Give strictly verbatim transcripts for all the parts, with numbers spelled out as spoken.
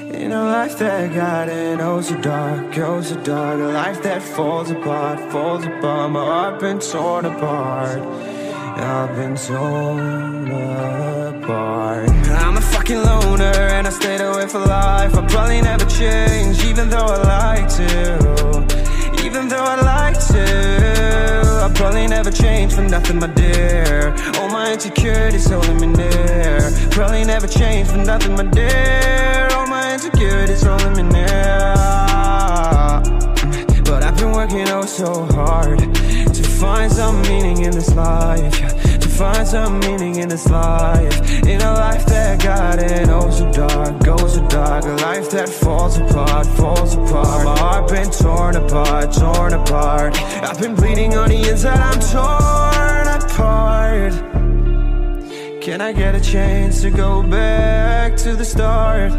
In a life that got in oh so dark, oh so dark. A life that falls apart, falls apart. My heart been torn apart, I've been torn apart. I'm a fucking loner and I stayed away for life. I'll probably never change, even though I like to. Even though I like to, I'll probably never change for nothing, my dear. All my insecurities holding me near. Probably never change for nothing, my dear. All my insecurities holding me near. But I've been working oh so hard to find some meaning in this life. To find some meaning in this life. In a life that got in oh so dark, oh so dark. A life that falls apart, falls apart. My heart been torn apart, torn apart. I've been bleeding on the inside, I'm torn apart. Can I get a chance to go back to the start?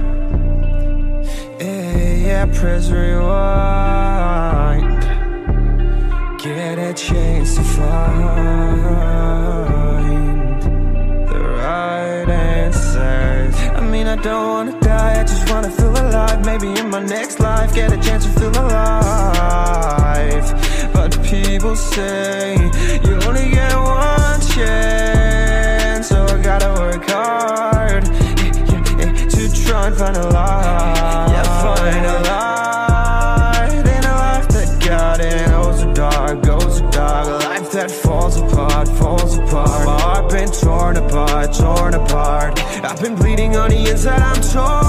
Yeah, yeah, press rewind. Get a chance to find the right answers. I mean, I don't wanna die, I just wanna feel alive. Maybe in my next life, get a chance to feel alive. But people say you only get one chance, so I gotta work hard to try and find a light. Yeah, find a light in a life that got in oh so dark, oh so dark. A life that falls apart, falls apart. My heart been torn apart, torn apart. I've been bleeding on the inside, I'm torn